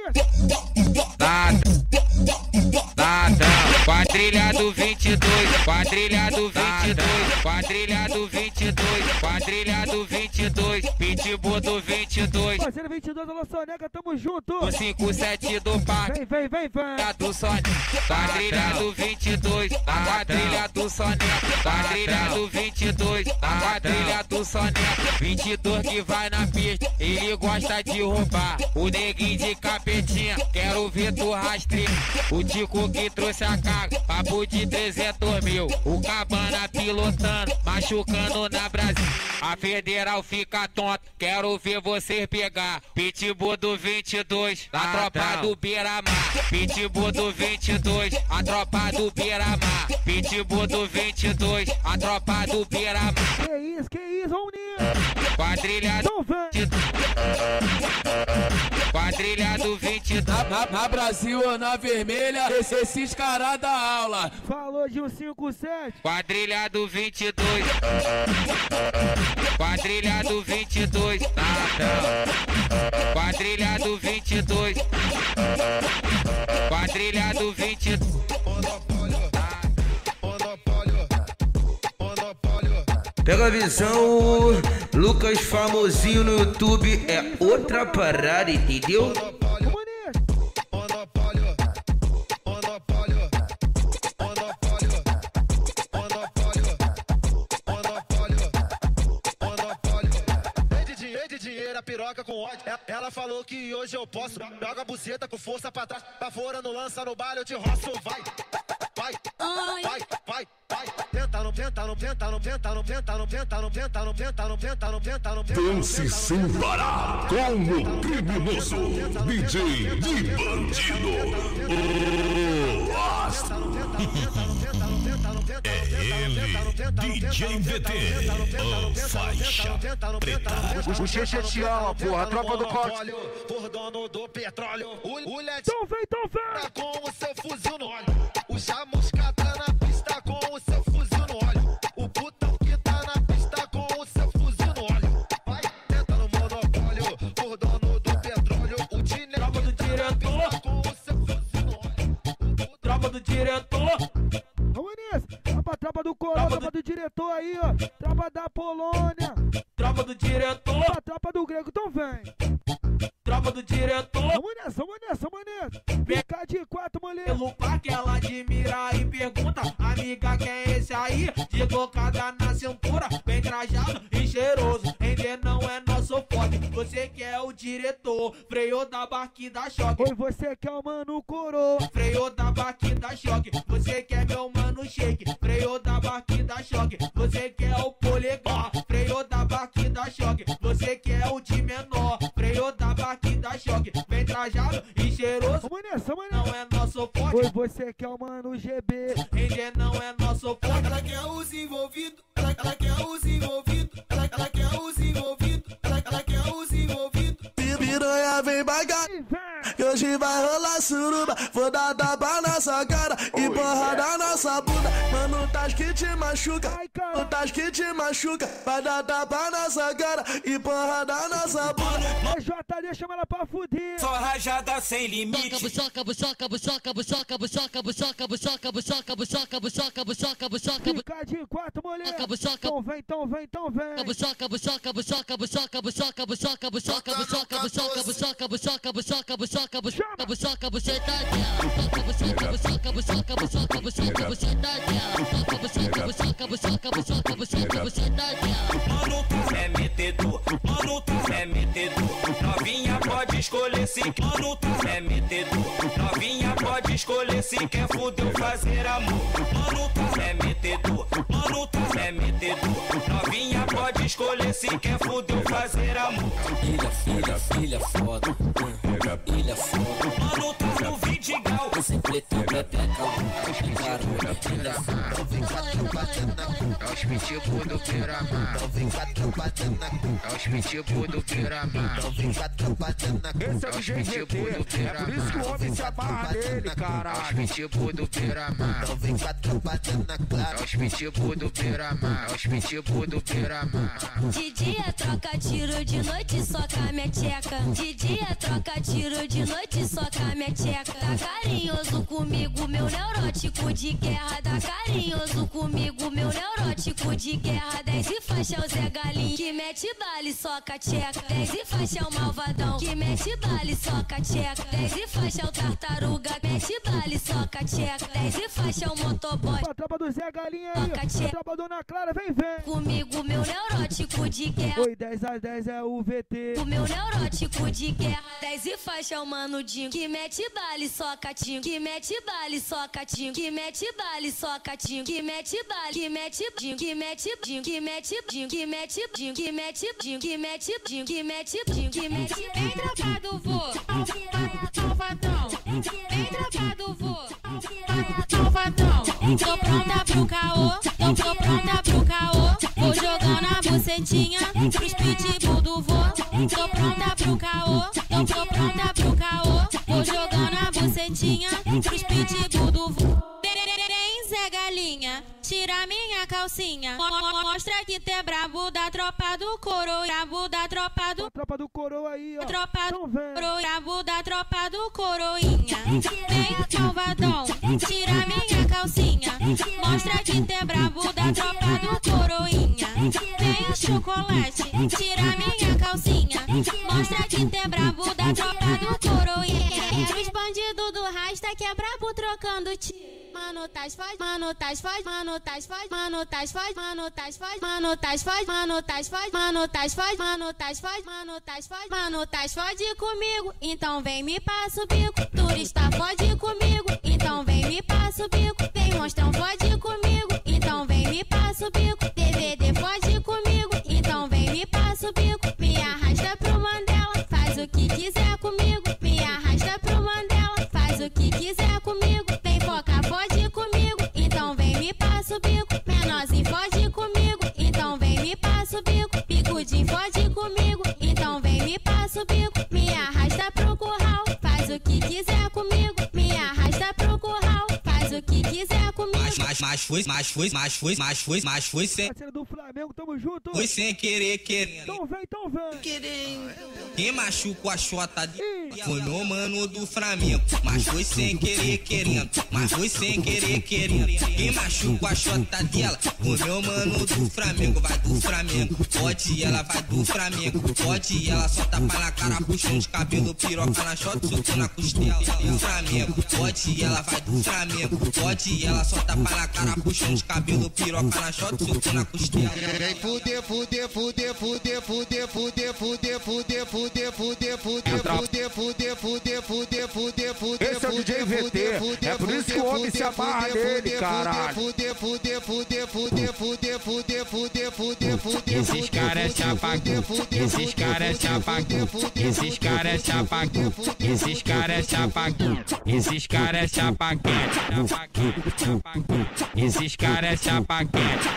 Quadrilha do 22, quadrilha do 22, quadrilha do 22, quadrilha do 22, pitbull do 22. Parceiro 22, alô Soneca, tamo junto. O 57 do parque. Vem. Do Soneca, quadrilha do 22, a quadrilha do Soneca, quadrilha do 22, a quadrilha do Soneca. 22 que vai na pista, ele gosta de roubar. O neguinho de capetinha, quero ver tu rastrear. O Tico que trouxe a carga, papo de 300 mil. O Cabana pilotando, machucando na Brasil. A Federal fica tonta, quero ver você pegar. Pitbull do 22, a tropa do Beira-Mar. Pitbull do 22, a tropa do Beira-Mar. Pitbull do 22, a tropa do Beira-Mar. Que isso, vamos nisso. Quadrilha do 22. Quadrilha do 22. Na Brasil ou na vermelha, esses caras da aula. Falou de um 57. Quadrilha do 22. Quadrilha do 22. Quadrilha do 22. Quadrilha do 22. Pega a visão, Lucas famosinho no YouTube é outra parada, entendeu? Piroca com ódio, ela falou que hoje eu posso. Joga a buceta com força pra trás, pra fora não lança no baile, eu te roço, vai. Dance sem parar com o criminoso DJ de bandido. O astro. É ele, DJ VT, o faixa preta. O Xexê te ama, porra, a tropa do corte. Por dono do petróleo. O Ledinho tá com o seu fuzil no óleo. O Chamusca tá na pista com o seu fuzil no óleo. O putão que tá na pista com o seu fuzil no óleo. Vai, tenta no monopólio. Por dono do petróleo. O Dinei tropa do diretor com o seu fuzil no óleo. Tropa do diretor. Vamos nisso. Tropa do Corão, tropa do diretor aí, ó. Tropa da Polônia. Tropa do diretor. Tropa do Grego, então vem. Tropa do diretor. Vamos nessa. Fica de 4, mulher. Pelo parque ela admira e pergunta: amiga, quem é esse aí? De cocada na cintura, bem trajado e cheiroso. Ainda não é nosso forte. Você que é o diretor, freio da barque da choque. Oi, você que é o mano coroa. Freio da barque da choque. Você que é meu mano shake. Freio da barque da choque. Você que é o polegar. Freio da barque da choque. Você que é o de menor. Freio da barque da choque. Bem trajado e cheiroso. Vamos nessa. Não é nosso forte. Oi, você que é o mano GB. Ainda não é nosso forte. Ela quer os envolvidos. Ela quer os envolvidos. Ela quer os envolvidos. Ela quer os envolvidos. Piranha vem bagar, que hoje vai rolar suruba. Vou dar tapa na sua cara e porrada na sua bunda. Mano, tá que te machuca, no tas que te machuca. Vai dar tapa na sua cara e porrada na sua bunda. JD, chama ela pra fuder. Só rajada sem limite. Fica de 4, mulher. Então vem. Mano, tu é metedor. Mano, tu é metedor. Novinha pode escolher se mano, tu é metedor. Novinha pode escolher se quer fuder fazer amor. Mano, tu é metedor. Mano, tu é metedor. Novinha pode escolher se quer fuder fazer amor. Ilha foda. Ilha foda. Mano, tá no Vidigal. preta, pepeca, é os pitbull do Piramar. É os pitbull do Piramar. Esse é o DJ VT, é por isso que o homem se amarra nele, caralho. É os pitbull do Piramar. É os pitbull do Piramar. É os pitbull do Piramar. De dia troca tiro, de noite soca minha tcheca. De dia troca tiro, de noite soca minha tcheca. Tá carinhoso comigo, meu neurótico de guerra. Tá carinhoso comigo, meu neurótico de guerra. 10 e faixa o Zé Galinho, que mete bala e soca tcheca. 10 e faixa o Malvadão, que mete bala e soca tcheca. 10 e faixa o Tartaruga, mete bala e soca tcheca. 10 e faixa o Motoboy. A tropa do Zé Galinha aí, a tropa Dona Clara, vem, vem. Comigo, meu neurótico de guerra. Oi, 10 a 10 é o VT. O meu neurótico de guerra. 10 e faixa o Mano Dinho, que mete bala e soca tinho. Que mete bala e soca tinho. Que mete bala e soca tinho. Que mete bala, que mete dinho. Que mete dinho, que mete dinho. Que mete dinho, que mete dinho. Que mete dinho, que mete dinho. Que mete. Vem trocado, vô. Malvadão. Vem trocado, vô. Malvadão. Tô pronta pro caô. Tô pronta pro caô. Vou jogando a bucetinha pros pitbull do vô. Tô pronta pro caô. Tô pronta pro caô. Vou jogando a bucetinha pros pitbull do vô. Zé Galinha, tira minha calcinha. Mostra que tu é brabo da tropa do coroa. Brabo da tropa do... A tropa do coroa aí, ó. Tropa do coroa. Brabo da tropa do coroinha. Vem, Malvadão, tira minha calcinha. Mostra que tu é brabo da tropa do coroinha. Vem o chocolate, tira minha calcinha. Mostra que tu é brabo da tropa do coroinha. Os bandidos do Rasta que é brabo trocando tiro. Mano, tais faz, mano, tais faz, mano, tais faz, mano, tais faz, mano, tais faz, mano, tais faz, mano, tais faz, mano, tais faz, mano, tais faz, mano, tais faz, mano, tais fode comigo, então vem me passa o bico, turista fode comigo, então vem me passa o bico, vem monstrão fode comigo, então vem me passa o bico, DVD fode comigo, então vem me passa o bico, me arrasta pro Mandela, faz o que quiser comigo, me arrasta pro Mandela, faz o que quiser comigo, vem foca fode comigo, então vem me passa o bico, menorzinho fode comigo, então vem me passa o bico, bigudinho fode comigo, então vem me passa o bico, me arrasta pro curral, faz o que quiser comigo, me arrasta pro curral, faz o que quiser comigo. Mas foi sem. Parceiro do Flamengo, tamo junto. Foi sem querer, querendo. Então vem. Querendo. Quem machucou a chota de foi meu mano do Flamengo. Mas foi sem querer, querendo. Mas foi sem querer, querendo. Quem machucou a chota dela foi meu mano do Flamengo. Vai do Flamengo. Pode ela, vai do Flamengo. Pode ela, só tapa na cara, puxão de cabelo, piroca na chota, soltou na costela. Do Flamengo. Pode ela, vai do Flamengo. Pode ela, só tapa na cara, puxão de cabelo, piroca na chota, soltou na costela. Vem fuder, fuder, fuder, fuder, fuder, fuder, fuder, fuder, fuder, fuder, fuder, fuder, fuder, fuder, fuder, fuder. Esse é o DJ VT, é por isso que o homem se amarra nele, caralho. Fuder, fuder, fuder, fuder, fuder, fuder, fuder, fuder, fuder. Esses caras é chapacu, esses caras é chapacu, esses caras é chapacu, esses caras é chapacu, esses caras é chapaquete, esses caras é chapaquete,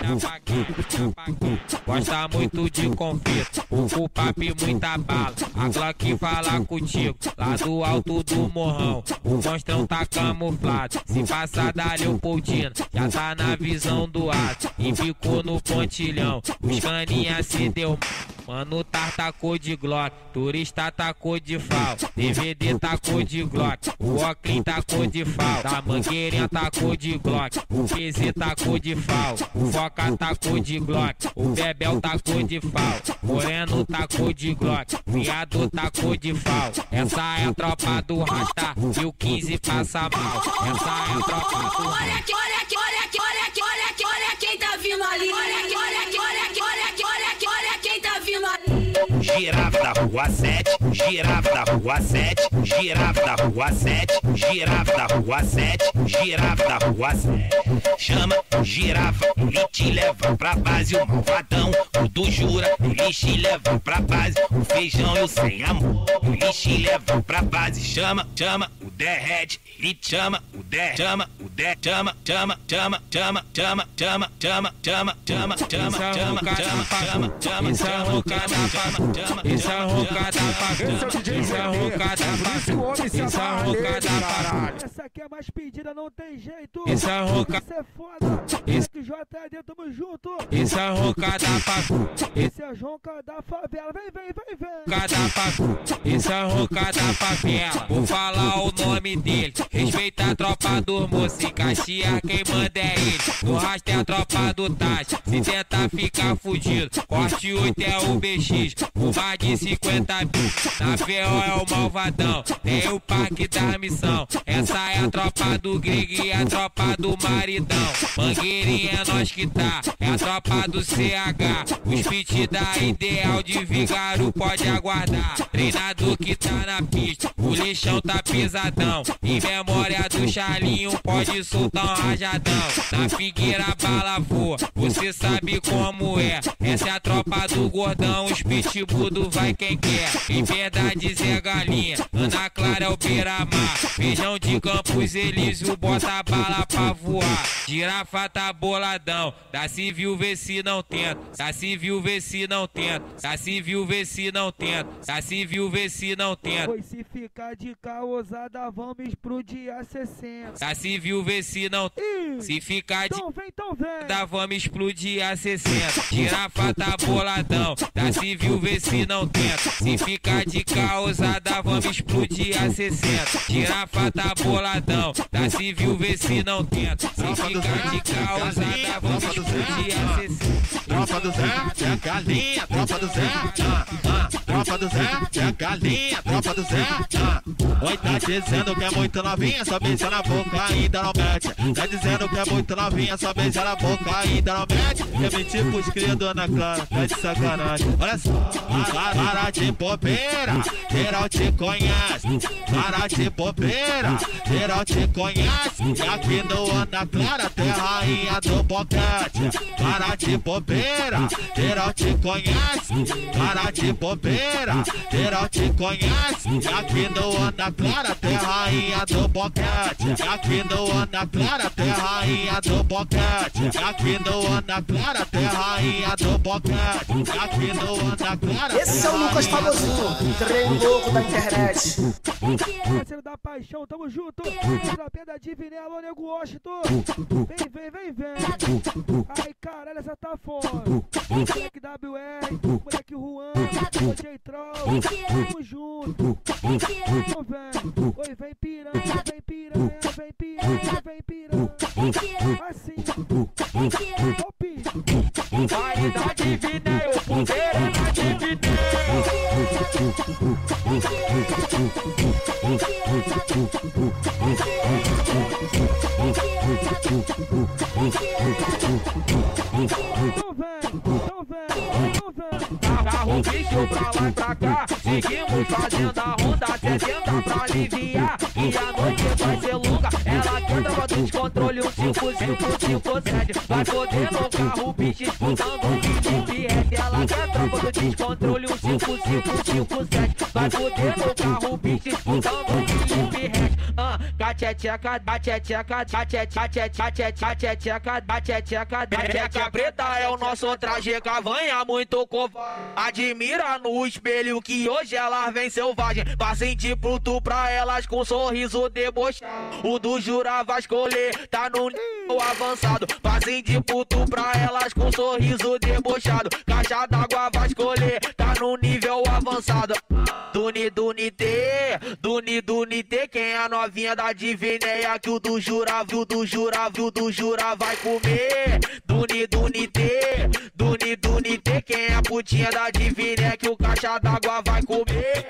gosta muito de conflito, o papi muita bala, a Glock fala contigo, lá do alto do morrão, o monstrão tá camuflado, se passar da Leopoldina, já tá na visão do ato, embicou no pontilhão, os caninha se deu, mano tacou de Glock, turista tacou de fal, DVD tacou de Glock, o Oclean tacou de fal, da mangueirinha tacou de Glock, o PZ tacou de fal, o Foca tacou de Glock, o Bebel tacou de fal, Moreno tacou de Glock, viado tacou de fal, essa é a tropa do Rasta, e o 15 passa mal, essa é a tropa do Rasta. Olha aqui, olha aqui, olha aqui, olha aqui, olha aqui, olha quem tá vindo ali, olha aqui, olha aqui, olha aqui, olha aqui, olha aqui, olha quem tá vindo ali. Girafa da rua 7, girafa da rua 7, girafa da rua 7, girafa da rua 7, girafa da rua 7. Chama o girafa, ele te leva pra base, o malvadão, o do jura, ele te leva pra base, o feijão e o sem amor, ele te leva pra base. Chama o derrete, ele chama, o der, chama, o der, chama, chama, chama, chama, chama, chama, chama, chama, chama, chama, chama, chama, chama, essa rocada chama, essa rocada essa rocada essa rocada essa aqui é mais pedida, não tem jeito. Essa rocada, isso é foda. Esse JD, tamo junto. Essa rocada esse é Jonca da favela, vem. Essa rocada favela, vou falar o nome dele. Respeita a tropa do moço, em Caxias quem manda é ele. No rastro é a tropa do Tati, se tentar ficar fudido. Corte 8 é o BX, o mais de 50 mil. Na PO é o malvadão, tem o parque da missão. Essa é a tropa do Greg e a tropa do maridão. Mangueirinha é nós que tá, é a tropa do CH. Os pit da Ideal de Vigaro pode aguardar. Treinador que tá na pista, o lixão tá pesadão. Em memória do Charlinho pode soltar um rajadão. Na Figueira a bala voa, você sabe como é. Essa é a tropa do gordão, os pitbull do vai quem quer. Em verdade Zé Galinha, Ana Clara é o Beira-Mar. Feijão de Campos Elísio, bota a bala pra voar. Girafa tá boladão, da civil vê se não tenta. Da civil vê se não tenta. Da civil vê se não tenta. Da civil vê se não tenta. Pois se ficar de causada vamos explodir a 60. Da civil vê se não tenta. Se ficar de então vem. Da vamos explodir a 60. Girafa tá boladão, da civil vê se não tenta. Se ficar de causada vamos explodir a 60. Girafa tá boladão, da civil vê se não tenta. Se ficar de causada vamos explodir a 60. Tropa do Zé, é galinha, tropa do Zé, tropa do Zé, é galinha, tropa do Zé. Oi, tá dizendo que é muito novinha, só beija na boca, ainda não mete. Tá dizendo que é muito novinha, só beija na boca, ainda não mete. Eu menti pros criados na cara, tá de sacanagem. Olha só, para de bobeira, geral te conhece. Para de bobeira, geral te conhece. E aqui no Ana Clara tem a rainha do boquete. Para de bobeira, geral te conhece. Para de bobeira, geral te conhece. E aqui no Ana Clara tem a rainha do boquete. E aqui no Ana Clara tem a rainha do boquete. E aqui no Ana Clara tem a rainha do boquete. E aqui no Ana Clara. Esse é o Lucas Famosinho, treino louco da internet. Parceiro da paixão, tamo junto. Trapinha da Divine, alô, nego Washington. Vem. Ai, caralho, essa tá fora. Moleque WR, moleque Juan, DJ Troll, tamo junto. Então vem, oi, vem piranha, vem piranha, vem piranha, vem piranha. Assim, top. Vai da Divine, o poder é da Divine. Então vem. Carro bicho pra lá e pra cá, seguimos fazendo a ronda, 70 pra aliviar. E a noite vai ser longa, ela quer tropa do descontrole, 15557. Vai poder no carro, bicho escutando um Felipe. Ela quer tropa do descontrole, 15557. Vai poder no carro, bicho escutando um Felipe. Cacheteca, bacheteca, bacheteca preta é o nosso traje, cavanha muito covarde. Admira no espelho que hoje elas vem selvagem. Passem de bruto pra elas com sorriso debochado. O do Jura vai escolher, tá no nível avançado. Passem de bruto pra elas com sorriso debochado. Caixa d'água vai escolher, tá no nível avançado. Dunite, quem é a novinha da Divineia que o do Jura vai comer. Dunite, quem é a putinha da Divineia que o caixa d'água vai comer.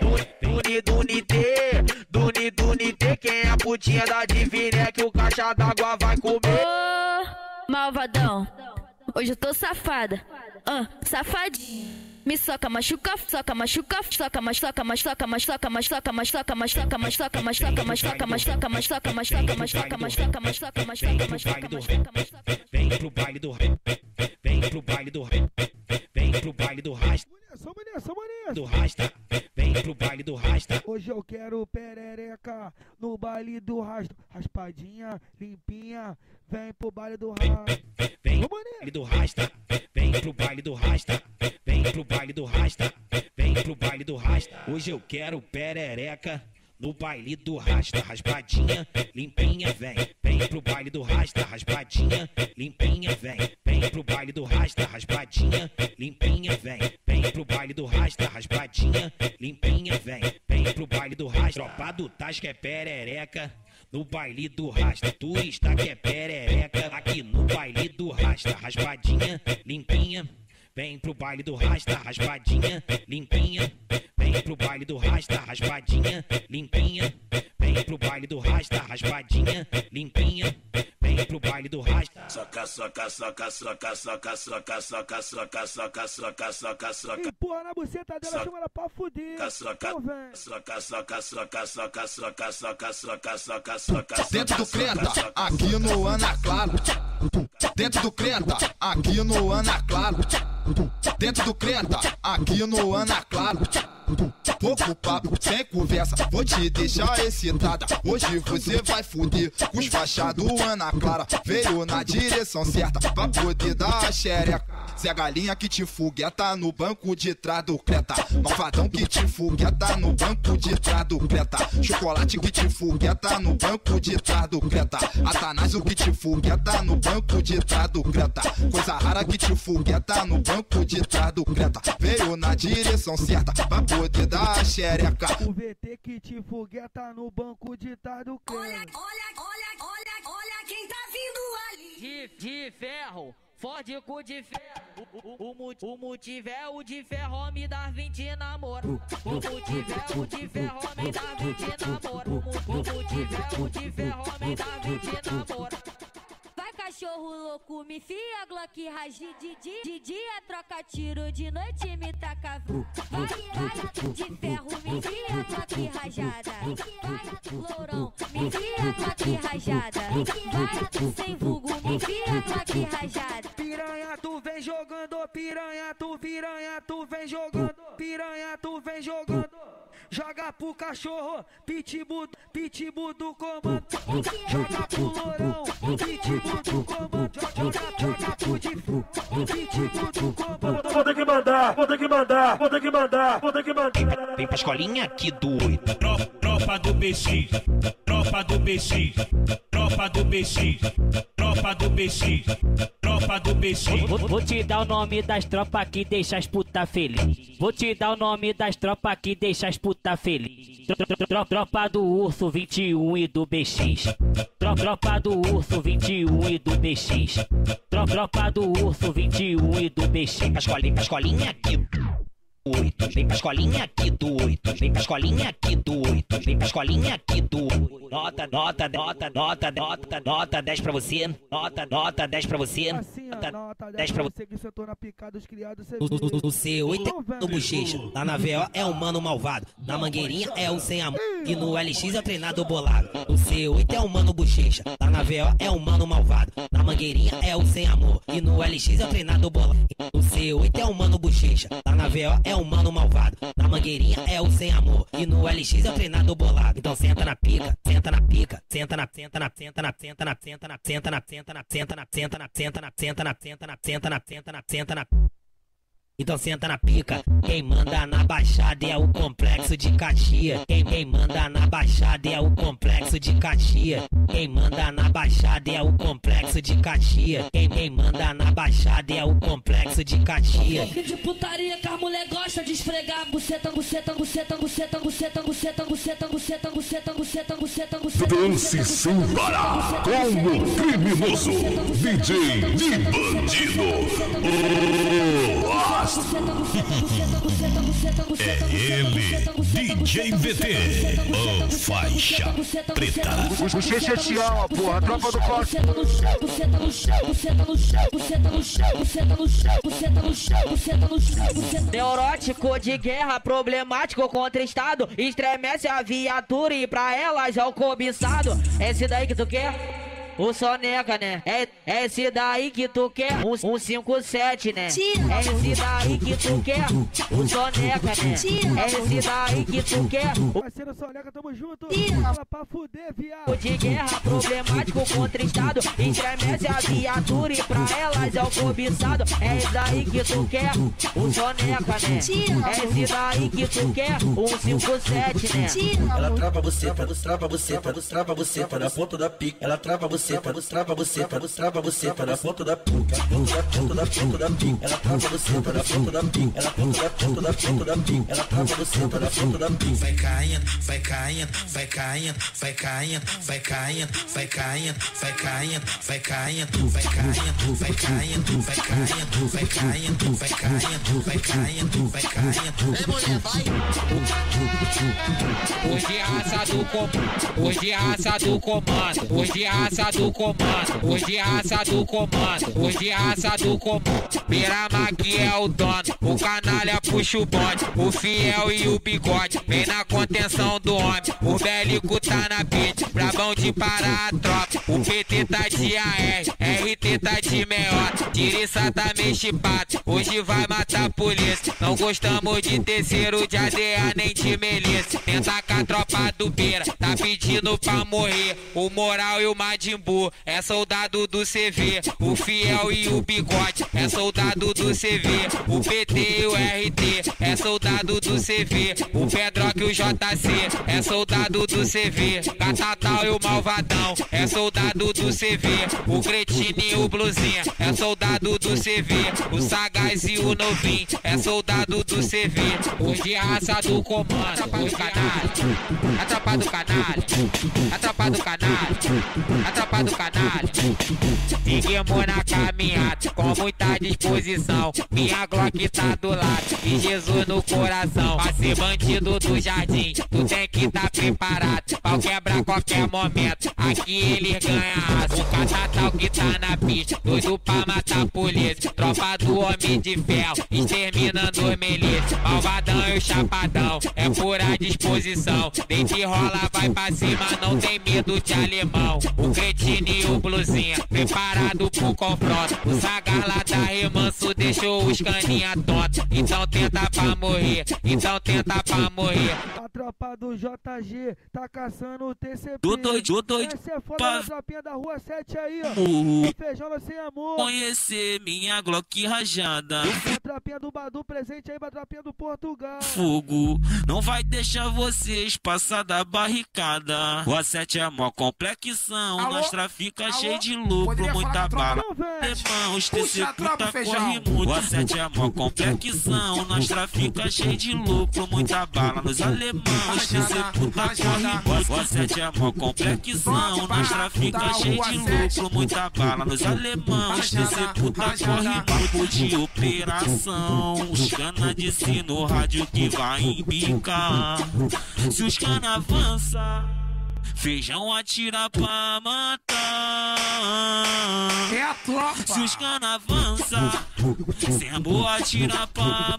Dunite, quem é a putinha da Divineia que o caixa d'água vai comer. Ô, malvadão, hoje eu tô safada, safadinha. Me soca, machuca, soca, machuca, soca, machuca, machuca, machuca, machuca, machuca, machuca, machuca, machuca, machuca, machuca, machuca, machuca, machuca, machuca, machuca, machuca. Vem pro baile do rap, vem pro baile do rap, vem pro baile do rasta. Do rasta, vem pro baile do rasta. Hoje eu quero perereca no baile do rastro. Raspadinha, limpinha, vem pro baile do rastro. Vem pro baile do rasta, vem pro baile do rasta, vem pro baile do rasta, vem pro baile do rasta. Hoje eu quero perereca no baile do rasta. Raspadinha, limpinha, vem pro baile do rasta. Raspadinha, limpinha, vem pro baile do rasta. Raspadinha, limpinha, vem pro baile do rasta. Raspadinha, limpinha, vem pro baile do rasta. Tropa do Tasca é perereca no baile do rasta. Turista que é perereca aqui no baile do rasta. Raspadinha, limpinha, vem pro baile do rasta. Raspadinha, limpinha, vem pro baile do rasta. Raspadinha, limpinha, vem pro baile do rasta. Raspadinha, limpinha, vem pro baile do rasta. Soca, soca, soca, soca, soca, soca, soca, soca, soca, soca, soca, soca. Empurra na buceta dela, chama ela pra fuder. Soca, soca, soca, soca, soca, soca, soca, soca, soca, soca. Dentro do Creta, aqui no Ana Clara. Dentro do Creta, aqui no Ana Clara. Dentro do Creta, aqui no Ana Clara. Pouco papo, sem conversa, vou te deixar excitada. Hoje você vai fuder com os faixas do Ana Clara. Veio na direção certa pra poder dar a xereca. Zé Galinha que te fogueta no banco de trás do Creta. Malvadão que te fogueta no banco de trás do Creta. Chocolate que te fogueta no banco de trás do Creta. Atanásio que te fogueta no banco de trás do Creta. Coisa rara que te fogueta no banco de trás do Creta. Veio na direção certa pra poder dar a xereca. O VT que te fogueta no banco de trás do Creta. Olha quem tá vindo ali. De ferro, fode com de ferro. O multiverso de ferro me dá 20 namoro. O multiverso de ferro me dá 20 namoro. O multiverso de ferro me dá 20 namoro. Vai cachorro louco, me fia Glock ragi de dia troca tiro, de noite me taca. Vai de ferro, me fia Glock rajada. Vai lourão, me fia Glock rajada. Vai sem vulgo, me fia Glock rajada. Piranha tu vem jogando, piranha tu vem jogando, piranha tu vem jogando. Joga pro cachorro, pitbull do comando. Joga pro lourão, pitbull do comando. Joga pro pitbull do comando. Vou ter que mandar. Vem pra escolinha aqui do 8. Tropa do BX, tropa do BX, tropa do BX, tropa do BX, tropa do BX. Vou te dar o nome das tropas que deixa as puta feliz. Vou te dar o nome das tropas que deixa as puta feliz. Tropa do Urso 21 e do BX. Tropa do Urso 21 e do BX. Tropa do Urso 21 e do BX. Vem pra escolinha aqui do 8. Vem pra escolinha aqui do 8. Vem pra escolinha aqui do 8. Vem pra escolinha aqui do 8. Nota 10 pra você. Nota 10 pra você. Assim, Nota 10 pra você. Que sentou na picada dos criados, você O C8 é no bochecha. Lá na VO é o mano malvado. Na mangueirinha é o sem amor. E no LX é o treinador bolado. O C8 é o mano bochecha. Lá na VO é o mano malvado. Na mangueirinha é o sem amor. E no LX é o treinador bolado. O C8 é o mano bochecha. Lá na VO é o mano malvado. Na mangueirinha é o sem amor. E no LX é o treinador bolado. Então senta na pica, senta na pica, senta na Então senta na pica. Quem manda na baixada é o complexo de Caxias. Quem manda na baixada é o complexo de Caxias. Quem manda na baixada é o complexo de Caxias. Quem manda na baixada é o complexo de Caxias. Que de putaria que a mulher gosta de esfregar buceta. Dance sem parar com o criminoso DJ de bandido. É ele, DJ VT, o faixa preta. Bochecha te ama, porra, tropa do corte. Neurótico de guerra, problemático contra estado. Estremece a viatura e pra elas é o cobiçado. Esse daí que tu quer? o soneca, né? É esse daí que tu quer, um 57, né? É esse daí que tu quer, o soneca, né? É esse daí que tu quer, parceiro soneca, tamo junto. Fala pra fuder, viado. De guerra problemático contra estado, estremece a viatura e pra elas é o cobiçado. É esse daí que tu quer, o soneca, né? É esse daí que tu quer, um 57, né? Ela trava você, trava você, trava você para a ponta da pica. Ela trava você, trava você, trava você para a ponta da pica. Ponta da pica. Ela trava você para a ponta da pica. Ela ponta da pica. Ela trava você para a ponta da pica. Vai caindo, vai caindo, vai caindo, vai caindo, vai caindo, vai caindo, vai caindo, vai caindo, vai caindo, vai caindo, vai caindo, vai caindo, vai caindo, vai caindo, vai caindo. Ei, mulher, vai. Hoje raça do comando, hoje raça do comando, hoje raça do comando, hoje raça do comando, hoje raça do comando. Beirama que é o dono, o canalha puxa o bonde, o fiel e o bigode, vem na contenção do homem, o bélico tá na beat, brabão de parar a tropa, o PT tá de AR, RT tá de meiota, Tiriça tá meio chipado, hoje vai matar a polícia, não gostamos de terceiro de ADA nem de melissa, tenta com a tropa do Beira, tá pedindo pra morrer, o Moral e o Madimbu, é soldado do CV, o fiel e o bigode, é soldado do CV, o PT e o RT, é soldado do CV, o Pedroca e o JC, é soldado do CV, Catatal e o Malvadão, é soldado do CV, o Cretino e o Blusinha, é soldado do CV, o Sagaz e o Novinho, é soldado do CV, hoje raça do comando, do canalha, a tropa do canalha, a tropa do canalha, a tropa do canalha, seguimos na caminhada, com muita disposição, minha Glock tá do lado, e Jesus no coração, pra ser bandido do jardim, tu tem que tá preparado, pau quebrar qualquer momento, aqui eles ganham aço, o Catatal que tá na pista, doido pra matar a polícia, tropa do homem de ferro, exterminando os milícias, Malvadão e o Chapadão, é pura disposição, deita e rola, vai pra cima, não tem medo de alemão, o Cretino e o Blusinha, preparado pro confronto, o Sagar lá da Remanso deixou os caninha tonto, então tenta pra morrer, então tenta pra morrer. A tropa do JG tá caçando o TCP. Essa é foda da tropinha da rua 7 aí, ó. Feijão sem amor. Conhecer minha Glock rajada. A tropinha do Badu presente aí pra tropinha do Portugal. Fogo, não vai deixar vocês passar da barricada. O A7 é mó complexão, nós trafica cheio de lucro, muita bala. Irmãos, TC puta corre muito. O A7 é mó complexão, nós trafica cheio de lucro, muita bala nos alemães. TC puta corre muito. O A7 é mó complexão, nós trafica cheio de lucro, muita bala nos alemães. TC puta corre muito de operação. Os cana de si no rádio que vai embicar. Se os cana avança, Feijão atira pra matar. É a tropa. Se os cana avança, Sembo atira pra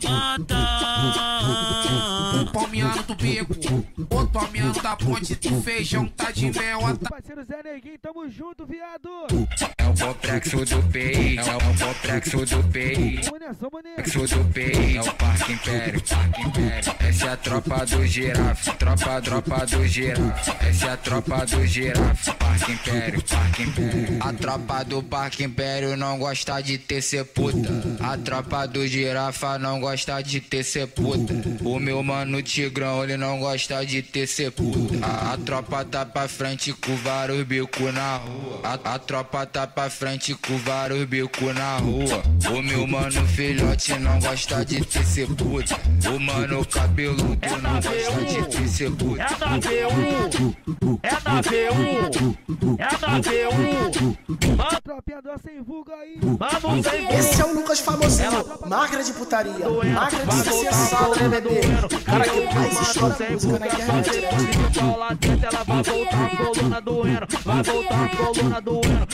matar. Um palmeano do beco, outro palmeano da ponte do Feijão tá de mel. Parceiro Zé Neguinho, tamo junto, viado. É o complexo do PI, é o complexo do PI. Complexo do PI, é o Parque Império, Parque Império. Essa é a tropa do girafa, tropa do girafa. Essa é a tropa do girafa, Parque Império, Parque Império. A tropa do Parque Império não gosta de ter puta. A tropa do girafa não gosta de ter puta. O meu mano Tigrão, ele não gosta de ter puta. A tropa tá pra frente com vários bicos na rua. A tropa tá pra frente com vários bicos na rua. O meu mano filhote não gosta de ter puta. O mano cabeludo não gosta de ter puta. É da V1, é da V1. Tropinha sem vulga aí. Vamos sem vulga. Esse é o Lucas Famosinho, máquina de putaria, máquina de sucessão, né, bebê? Cara que mais estoura música na internet. Ela vai voltar a coluna doendo, vai voltar a coluna doendo.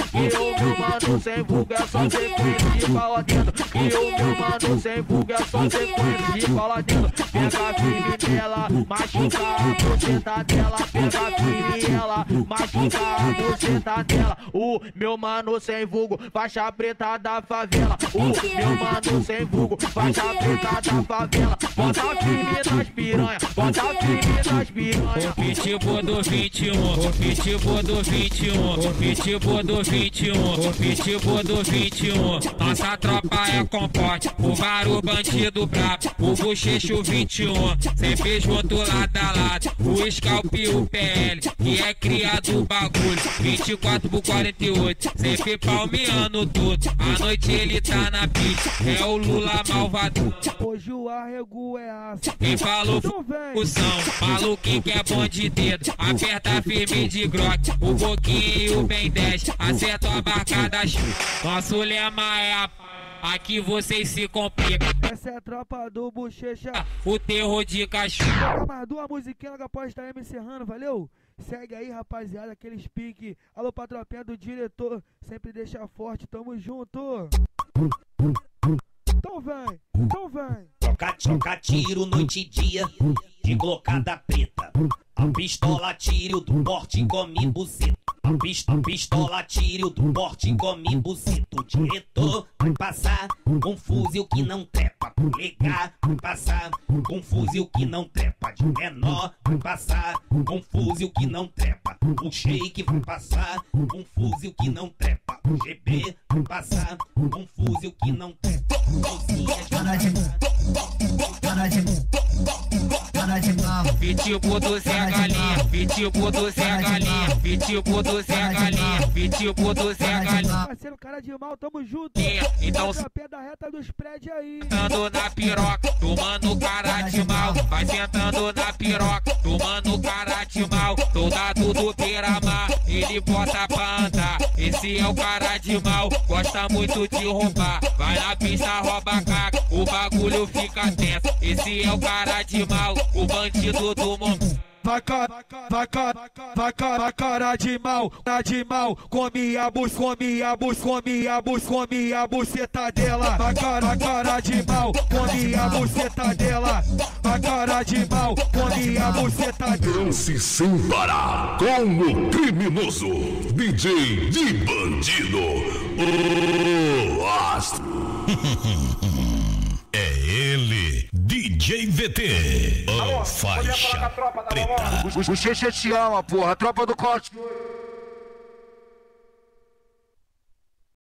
E o meu mano sem vulgo é só sequência de pau dentro. E o meu mano sem vulgo é só sequência de pau dentro. Pega firme nela, machuca a buceta dela. Pega firme nela, machuca a buceta dela. O meu mano sem vulgo, faixa preta da favela. O meu mano sem vulgo, faixa preta da favela. Bota firme nas piranha, bota firme nas piranha. O pitbull do 21, o pitbull do 21, o pitbull do 21, o pitbull do 21. Nossa tropa é compote, o Varu bandido brabo, o Bochecho 21, sempre junto lado a lado. O Scalp e o PL, que é criado o bagulho, 24 por 48, sempre palmeando tudo. À noite ele tá na pista, é o Lula malvado. Hoje o arrego é aço. Quem falou fusão, maluquinho que é bom de dedo, aperta firme de groque, o Boquinha e o Ben 10, acerta a barca da chuva. Nosso lema é aqui vocês se complicam. Essa é a tropa do Bochecha, o terror de cachorro. Mais duas musiquinhas logo após estar me encerrando, valeu? Segue aí, rapaziada, aqueles pique. Alô, patropinha do diretor, sempre deixa forte, tamo junto. Então vem, então vem. Troca tiro noite e dia, de glocada preta. A pistola tiro do porte come buceta. A pistola tiro do porte come buceta. O diretor vai passar com fuzil que não trepa. Polegar vai passar com fuzil que não trepa. De menor vai passar com fuzil que não trepa. O shake vai passar com fuzil que não trepa. O GB vai passar com fuzil que não trepa. Pitbull do Zé Galinha, pitbull do Zé Galinha, pitbull do Zé Galinha, pitbull do Zé Galinha. Parceiro, cara de mal, tamo junto. Então pé da reta dos prédios aí. Sentando na piroca, tomando cara de mal. Vai sentando na piroca, tomando cara de mal. Soldado do Beira-Mar, ele bota pra andar. Esse é o cara de mal, gosta muito de roubar. Vai na pista, rouba caca, o bagulho fica tenso. Esse é o cara de mal, o bandido do mundo. Vai cara de mal, come a buceta dela. Vai cara de mal, come a buceta dela. Vai cara de mal, come a buceta dela. Dance sem parar com o criminoso DJ de bandido, o Astro. É ele, DJ VT, a faixa preta. O Xexê te ama, porra, a tropa do corte.